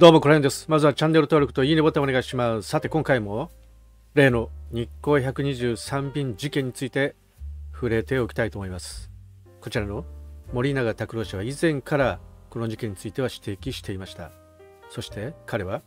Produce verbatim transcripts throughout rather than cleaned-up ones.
どうも、クライアンです。まずはチャンネル登録といいねボタンお願いします。さて、今回も例の日航ひゃくにじゅうさん便事件について触れておきたいと思います。こちらの森永卓郎氏は以前からこの事件については指摘していました。そして彼は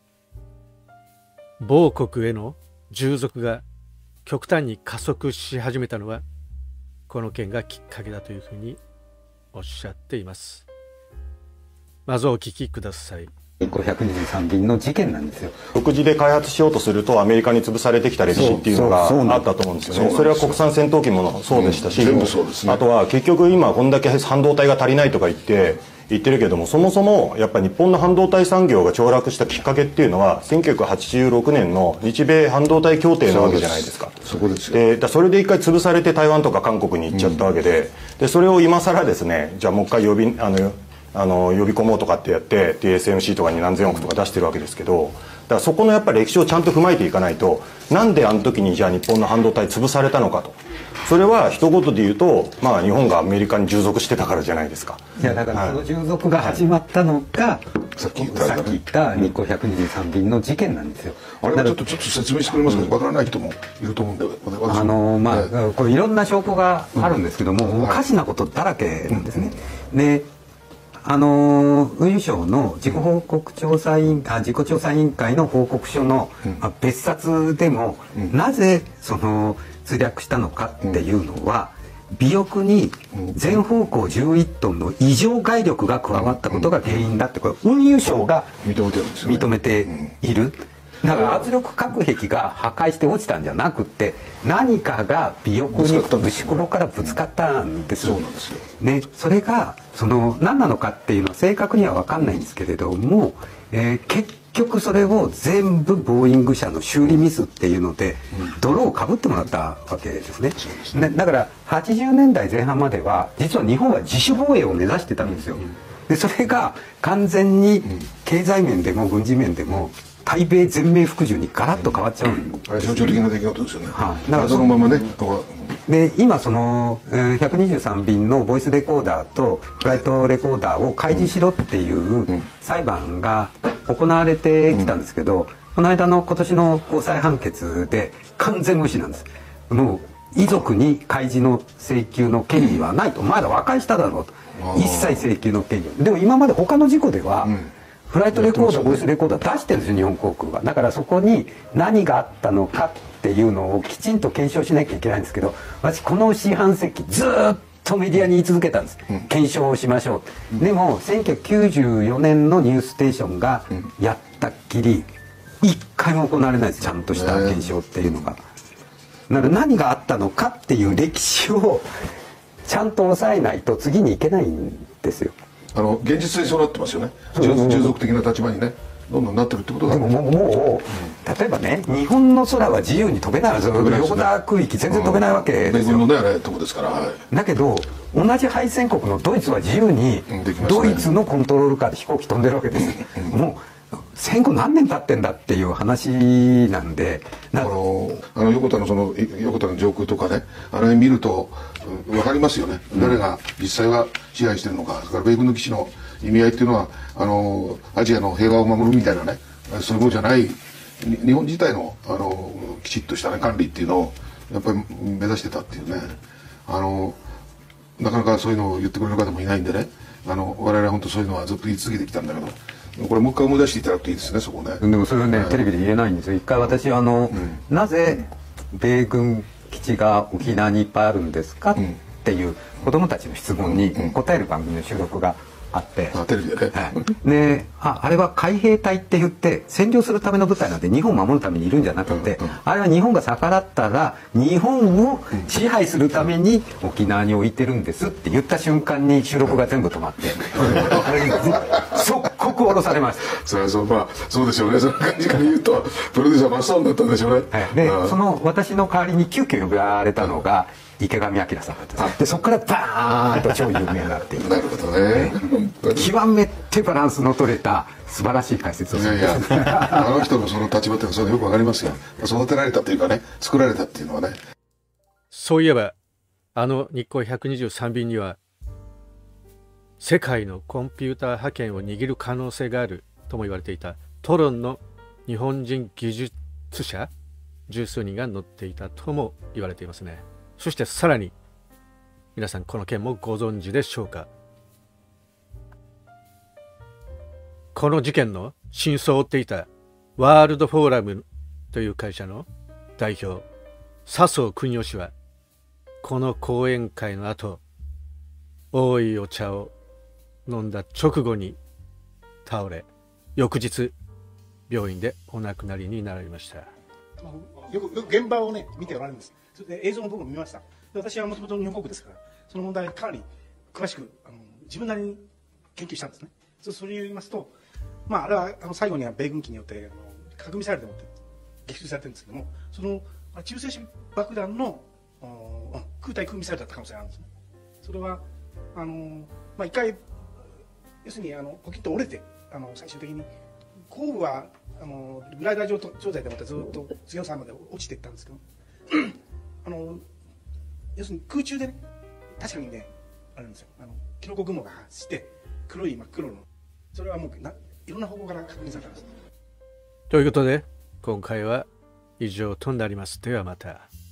某国への従属が極端に加速し始めたのはこの件がきっかけだというふうにおっしゃっています。まずお聞きください。 日航ひゃくにじゅうさん便の事件なんですよ。 独自で開発しようとするとアメリカに潰されてきた歴史っていうのがあったと思うんですよね。それは国産戦闘機もそうでしたし、 全部そうですね。 あとは結局今こんだけ半導体が足りないとか言って言ってるけども、そもそもやっぱり日本の半導体産業が凋落したきっかけっていうのはせんきゅうひゃくはちじゅうろくねんの日米半導体協定なわけじゃないですか。 そこですよ。 でだそれで一回潰されて台湾とか韓国に行っちゃったわけで、でそれを今更ですね、じゃあもう一回呼びあのあの呼び込もうとかってやって ティーエスエムシー とかに何千億とか出してるわけですけど、だからそこのやっぱり歴史をちゃんと踏まえていかないと、なんであの時にじゃあ日本の半導体潰されたのかと。それは一言で言うと、まあ、日本がアメリカに従属してたからじゃないですか。 いやだからその従属が始まったのが、はい、 さっき言った, さっき言った日航ひゃくにじゅうさん便の事件なんですよ。 あれはちょっとちょっと説明してくれますか。わからない人もいると思うんで、 あのまあ、はい、これいろんな証拠があるんですけども、うん、おかしなことだらけなんですね。うん、であの運輸省の自己報告調査委員あ自己調査委員会の報告書の、うん、別冊でも、うん、なぜその墜落したのかっていうのは、うん、尾翼に全方向じゅういちトンの異常外力が加わったことが原因だって、これ運輸省が認めている。だから圧力隔壁が破壊して落ちたんじゃなくて、何かが尾翼に牛窪からぶつかったんですよ。ね、それがその何なのかっていうのは正確には分かんないんですけれども、えー、結局それを全部ボーイング社の修理ミスっていうので泥をかぶってもらったわけですね。ね、だからはちじゅうねんだいぜん半までは実は日本は自主防衛を目指してたんですよ。でそれが完全に経済面でも軍事面でも対米全面服従にガラッと変わっちゃう、うん、 あれ象徴的な出来事ですよね。 はい、だからそのままね。 で今その、えー、ひゃくにじゅうさん便のボイスレコーダーとフライトレコーダーを開示しろっていう裁判が行われてきたんですけど、この間の今年の高裁判決で完全無視なんです。もう遺族に開示の請求の権利はないと、まだ和解しただろうと、一切請求の権利。でも今まで他の事故では、うん、フライトレコーダー、ボイスレコーダー出してるんですよ、日本航空は。だからそこに何があったのかっていうのをきちんと検証しなきゃいけないんですけど、私この四半世紀ずっとメディアに言い続けたんです、うん、検証をしましょう、うん、でもせんきゅうひゃくきゅうじゅうよねんのニューステーションがやったっきり一回も行われないです、ちゃんとした検証っていうのが。だから何があったのかっていう歴史をちゃんと抑えないと次に行けないんですよ。 あの現実にそうなってますよね。従属的な立場にねどんどんなってるってことだ。 でももう、もう例えばね、日本の空は自由に飛べないはず、横田空域全然飛べないわけですよ。 米軍のねあれとこですから。はい、 だけど同じ敗戦国のドイツは自由にドイツのコントロール下で飛行機飛んでるわけです。もう戦後何年経ってんだっていう話なんで、 あのあの横田のその横田の上空とかね、あれ見ると分かりますよね、うん、誰が実際は支配してるのか。それから米軍の基地の意味合いっていうのはあのアジアの平和を守るみたいなね、そういうものじゃない、日本自体のあのきちっとした、ね、管理っていうのをやっぱり目指してたっていうね、あのなかなかそういうのを言ってくれる方もいないんでね、あの我々は本当そういうのはずっと言い続けてきたんだけど、これもう一回思い出していただくといいですね、そこね。 でもそれはね、はい、テレビで言えないんですよ。一回私あの、うん、なぜ米軍基地が沖縄にいっぱいあるんですか、うん、っていう子どもたちの質問に答える番組の収録があって、 あテレビでね、 はい、で あ, あれは海兵隊って言って占領するための部隊なんで日本を守るためにいるんじゃなくて、うんうん、あれは日本が逆らったら日本を支配するために沖縄に置いてるんですって言った瞬間に収録が全部止まって即刻降ろされました。 それはそう、まあ、そうでしょうね。その感じから言うとプロデューサー真っ青になったんでしょうね。 はい、でその私の代わりに急遽呼ばれたのが池上彰さんだったんです。でそこからバーンと超有名になっている。 なるほどね。 極めてバランスの取れた素晴らしい解説をする。 いやいやあの人のその立場っていうのはそれよくわかりますよ。育てられたというかね、作られたっていうのはね。 そういえばあの日航ひゃくにじゅうさん便には世界のコンピューター覇権を握る可能性があるとも言われていたトロンの日本人技術者十数人が乗っていたとも言われていますね。そしてさらに皆さんこの件もご存知でしょうか。この事件の真相を追っていたワールドフォーラムという会社の代表笹生邦夫氏はこの講演会の後多いお茶を飲んだ直後に倒れ、翌日病院でお亡くなりになられました。 よくよく現場をね見ておられるんです。それで映像も僕も見ました。で私はもともと日本国ですから、その問題かなり詳しくあの自分なりに研究したんですね。そそれを言いますと、まああれはあの最後には米軍機によってあの核ミサイルでもって撃墜されてるんですけども、その中性子爆弾の空対空ミサイルだった可能性があるんですね。それはあのまあ一回要するにあのポキッと折れて、あの最終的に後部はあのグライダー状状態でもってずっと次の山まで落ちていったんですけどあの要するに空中でね、確かにねあるんですよ、あのキノコ雲が発して黒い真っ黒の、それはもうないろんな方向から確認されたんです。 ということで今回は以上となります。ではまた。